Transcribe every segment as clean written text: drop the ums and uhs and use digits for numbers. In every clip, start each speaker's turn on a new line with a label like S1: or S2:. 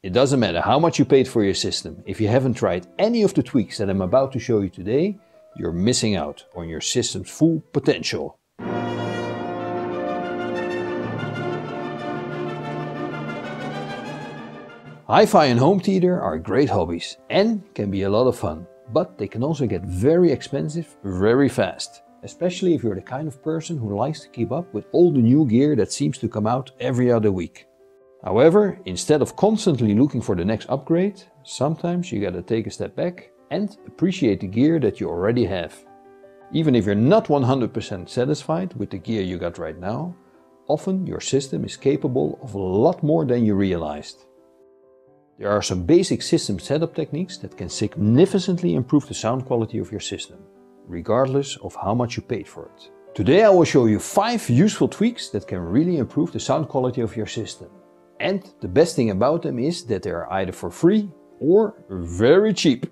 S1: It doesn't matter how much you paid for your system. If you haven't tried any of the tweaks that I'm about to show you today, you're missing out on your system's full potential. Hi-Fi and home theater are great hobbies and can be a lot of fun, but they can also get very expensive very fast. Especially if you're the kind of person who likes to keep up with all the new gear that seems to come out every other week. However, instead of constantly looking for the next upgrade, sometimes you gotta take a step back and appreciate the gear that you already have. Even if you're not 100% satisfied with the gear you got right now, often your system is capable of a lot more than you realized. There are some basic system setup techniques that can significantly improve the sound quality of your system, regardless of how much you paid for it. Today I will show you 5 useful tweaks that can really improve the sound quality of your system. And the best thing about them is that they are either for free or very cheap.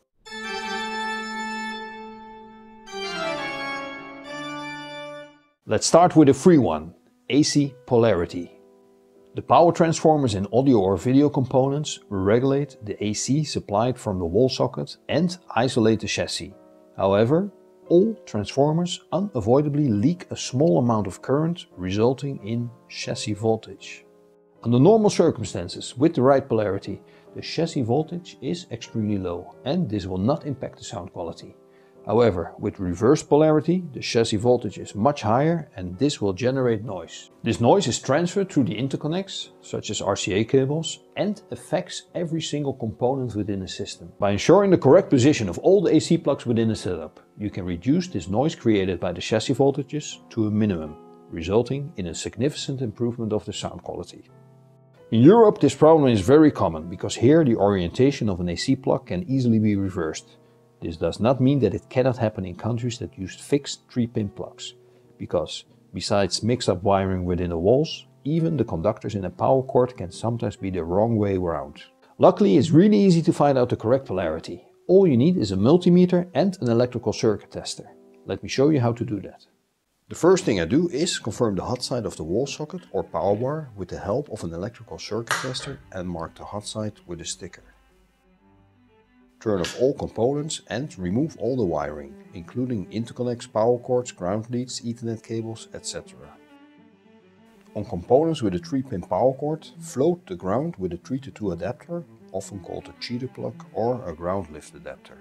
S1: Let's start with a free one, AC polarity. The power transformers in audio or video components regulate the AC supplied from the wall socket and isolate the chassis. However, all transformers unavoidably leak a small amount of current, resulting in chassis voltage. Under normal circumstances, with the right polarity, the chassis voltage is extremely low and this will not impact the sound quality. However, with reverse polarity, the chassis voltage is much higher and this will generate noise. This noise is transferred through the interconnects, such as RCA cables, and affects every single component within the system. By ensuring the correct position of all the AC plugs within the setup, you can reduce this noise created by the chassis voltages to a minimum, resulting in a significant improvement of the sound quality. In Europe, this problem is very common because here the orientation of an AC plug can easily be reversed. This does not mean that it cannot happen in countries that use fixed 3-pin plugs, because besides mix-up wiring within the walls, even the conductors in a power cord can sometimes be the wrong way around. Luckily, it's really easy to find out the correct polarity. All you need is a multimeter and an electrical circuit tester. Let me show you how to do that. The first thing I do is confirm the hot side of the wall socket or power bar with the help of an electrical circuit tester and mark the hot side with a sticker. Turn off all components and remove all the wiring, including interconnects, power cords, ground leads, Ethernet cables, etc. On components with a 3-pin power cord, float the ground with a 3-to-2 adapter, often called a cheater plug or a ground lift adapter.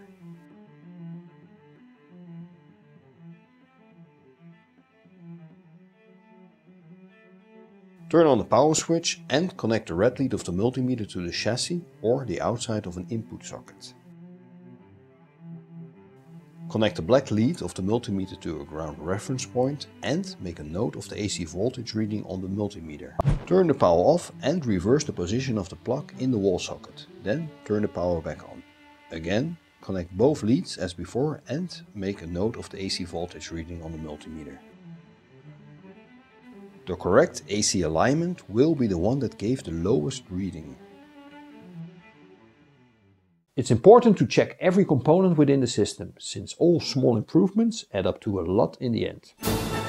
S1: Turn on the power switch and connect the red lead of the multimeter to the chassis or the outside of an input socket. Connect the black lead of the multimeter to a ground reference point and make a note of the AC voltage reading on the multimeter. Turn the power off and reverse the position of the plug in the wall socket. Then turn the power back on. Again, connect both leads as before and make a note of the AC voltage reading on the multimeter. The correct AC alignment will be the one that gave the lowest reading. It's important to check every component within the system, since all small improvements add up to a lot in the end.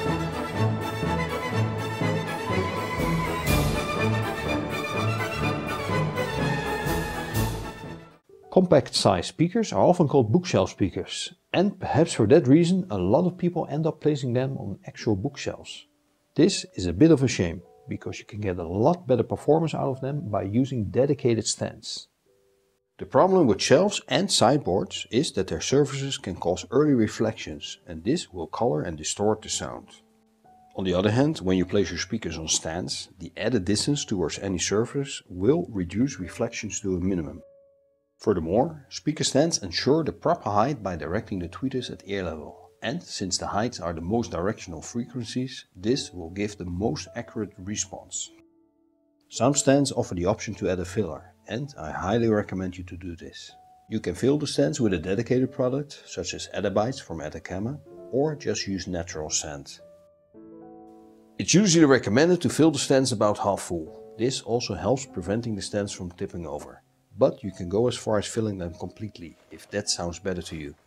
S1: Compact size speakers are often called bookshelf speakers, and perhaps for that reason a lot of people end up placing them on actual bookshelves. This is a bit of a shame, because you can get a lot better performance out of them by using dedicated stands. The problem with shelves and sideboards is that their surfaces can cause early reflections, and this will color and distort the sound. On the other hand, when you place your speakers on stands, the added distance towards any surface will reduce reflections to a minimum. Furthermore, speaker stands ensure the proper height by directing the tweeters at ear level. And since the heights are the most directional frequencies, this will give the most accurate response. Some stands offer the option to add a filler, and I highly recommend you to do this. You can fill the stands with a dedicated product, such as Adabites from Atacama, or just use natural sand. It's usually recommended to fill the stands about half full. This also helps preventing the stands from tipping over. But you can go as far as filling them completely, if that sounds better to you.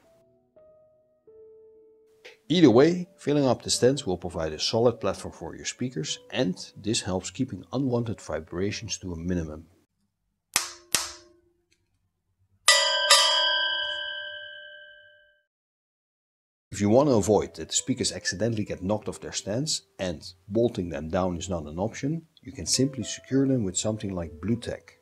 S1: Either way, filling up the stands will provide a solid platform for your speakers, and this helps keeping unwanted vibrations to a minimum. If you want to avoid that the speakers accidentally get knocked off their stands and bolting them down is not an option, you can simply secure them with something like Blu-Tack.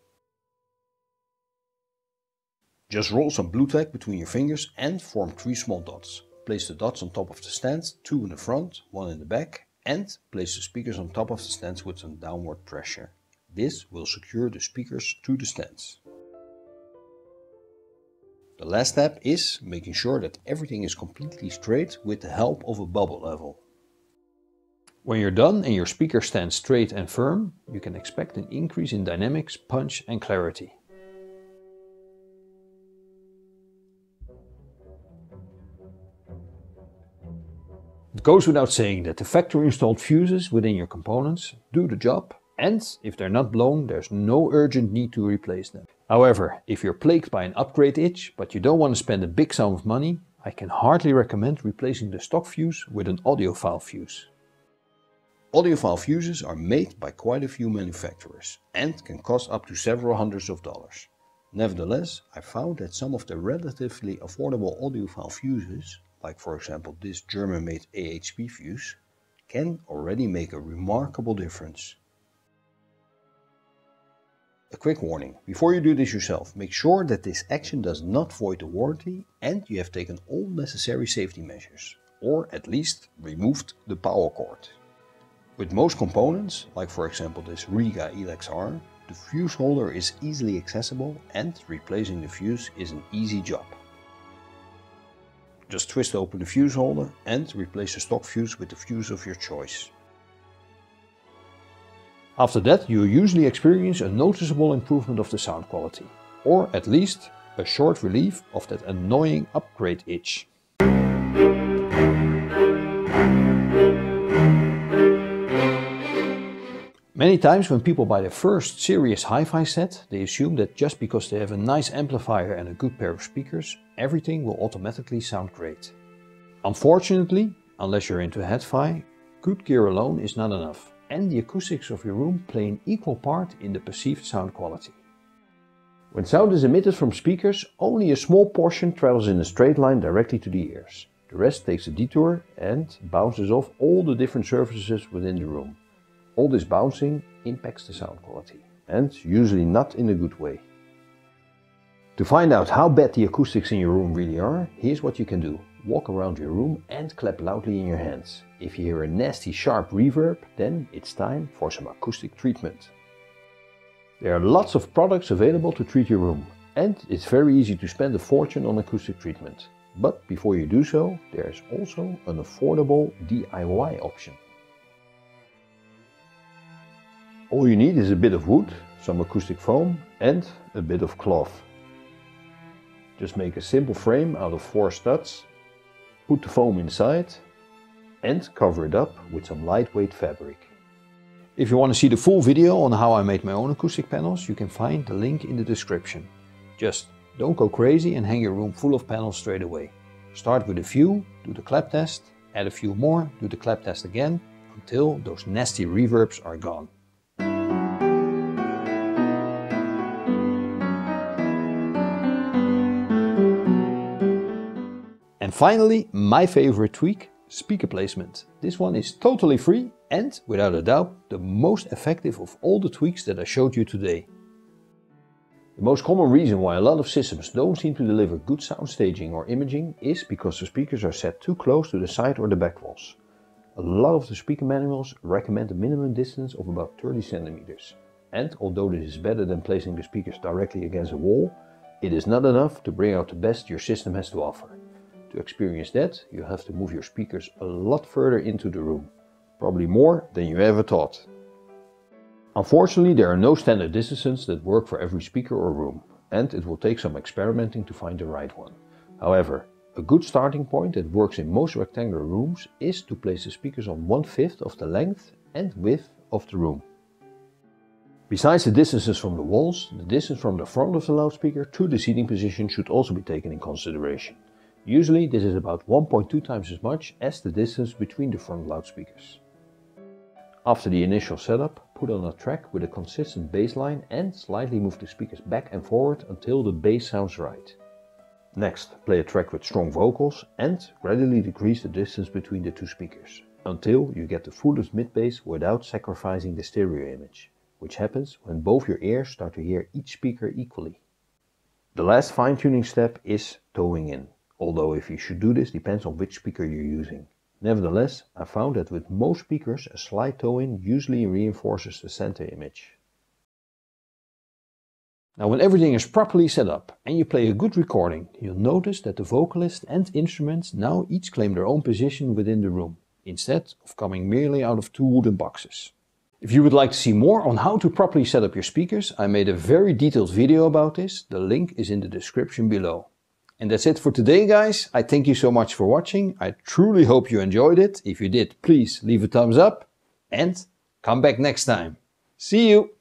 S1: Just roll some Blu-Tack between your fingers and form 3 small dots. Place the dots on top of the stands, 2 in the front, 1 in the back, and place the speakers on top of the stands with some downward pressure. This will secure the speakers to the stands. The last step is making sure that everything is completely straight with the help of a bubble level. When you're done and your speaker stands straight and firm, you can expect an increase in dynamics, punch and clarity. It goes without saying that the factory installed fuses within your components do the job, and if they're not blown, there's no urgent need to replace them. However, if you're plagued by an upgrade itch, but you don't want to spend a big sum of money, I can hardly recommend replacing the stock fuse with an audiophile fuse. Audiophile fuses are made by quite a few manufacturers and can cost up to several hundreds of dollars. Nevertheless, I found that some of the relatively affordable audiophile fuses, like for example this German-made AHP fuse, can already make a remarkable difference. A quick warning, before you do this yourself, make sure that this action does not void the warranty and you have taken all necessary safety measures, or at least removed the power cord. With most components, like for example this Riga Elex R, the fuse holder is easily accessible and replacing the fuse is an easy job. Just twist open the fuse holder and replace the stock fuse with the fuse of your choice. After that, you usually experience a noticeable improvement of the sound quality, or at least a short relief of that annoying upgrade itch. Many times when people buy their first serious hi-fi set, they assume that just because they have a nice amplifier and a good pair of speakers, everything will automatically sound great. Unfortunately, unless you're into hi-fi, good gear alone is not enough, and the acoustics of your room play an equal part in the perceived sound quality. When sound is emitted from speakers, only a small portion travels in a straight line directly to the ears. The rest takes a detour and bounces off all the different surfaces within the room. All this bouncing impacts the sound quality, and usually not in a good way. To find out how bad the acoustics in your room really are, here's what you can do. Walk around your room and clap loudly in your hands. If you hear a nasty sharp reverb, then it's time for some acoustic treatment. There are lots of products available to treat your room, and it's very easy to spend a fortune on acoustic treatment. But before you do so, there is also an affordable DIY option. All you need is a bit of wood, some acoustic foam and a bit of cloth. Just make a simple frame out of 4 studs, put the foam inside and cover it up with some lightweight fabric. If you want to see the full video on how I made my own acoustic panels, you can find the link in the description. Just don't go crazy and hang your room full of panels straight away. Start with a few, do the clap test, add a few more, do the clap test again, until those nasty reverbs are gone. And finally, my favorite tweak, speaker placement. This one is totally free and, without a doubt, the most effective of all the tweaks that I showed you today. The most common reason why a lot of systems don't seem to deliver good sound staging or imaging is because the speakers are set too close to the side or the back walls. A lot of the speaker manuals recommend a minimum distance of about 30 centimeters. And although this is better than placing the speakers directly against a wall, it is not enough to bring out the best your system has to offer. To experience that, you have to move your speakers a lot further into the room, probably more than you ever thought. Unfortunately, there are no standard distances that work for every speaker or room, and it will take some experimenting to find the right one. However, a good starting point that works in most rectangular rooms is to place the speakers on 1/5 of the length and width of the room. Besides the distances from the walls, the distance from the front of the loudspeaker to the seating position should also be taken in consideration. Usually this is about 1.2 times as much as the distance between the front loudspeakers. After the initial setup, put on a track with a consistent bass line and slightly move the speakers back and forward until the bass sounds right. Next, play a track with strong vocals and gradually decrease the distance between the two speakers, until you get the fullest mid-bass without sacrificing the stereo image, which happens when both your ears start to hear each speaker equally. The last fine-tuning step is toeing in, although if you should do this depends on which speaker you're using. Nevertheless, I found that with most speakers a slight toe-in usually reinforces the center image. Now when everything is properly set up and you play a good recording, you'll notice that the vocalist and instruments now each claim their own position within the room, instead of coming merely out of two wooden boxes. If you would like to see more on how to properly set up your speakers, I made a very detailed video about this. The link is in the description below. And that's it for today, guys. I thank you so much for watching. I truly hope you enjoyed it. If you did, please leave a thumbs up and come back next time. See you!